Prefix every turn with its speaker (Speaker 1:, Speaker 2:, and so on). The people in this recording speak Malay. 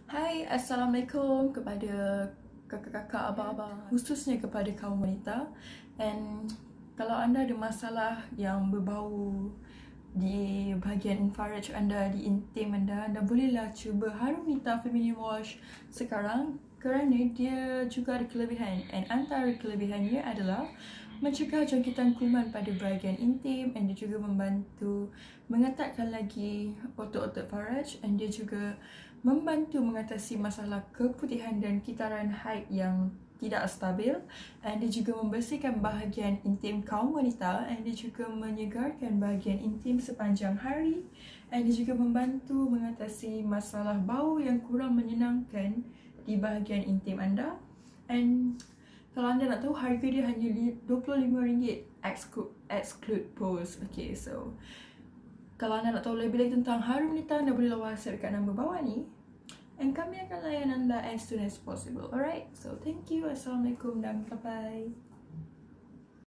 Speaker 1: Hai, Assalamualaikum kepada kakak-kakak, abang-abang, khususnya kepada kaum wanita. And kalau anda ada masalah yang berbau di bahagian infrared anda, di intim anda bolehlah cuba Harumita Feminine Wash sekarang kerana dia juga ada kelebihan. And antara kelebihannya adalah mencegah jangkitan kuman pada bahagian intim, and dia juga membantu mengetatkan lagi otot-otot faraj, and dia juga membantu mengatasi masalah keputihan dan kitaran haid yang tidak stabil, and dia juga membersihkan bahagian intim kaum wanita, and dia juga menyegarkan bahagian intim sepanjang hari, and dia juga membantu mengatasi masalah bau yang kurang menyenangkan di bahagian intim anda. And kalau anda nak tahu, harga dia hanya RM25 exclude post. Okay, so kalau anda nak tahu lebih lagi tentang Harumita, anda boleh WhatsApp dekat nombor bawah ni, and kami akan layan anda as soon as possible. Alright, so thank you. Assalamualaikum dan bye-bye.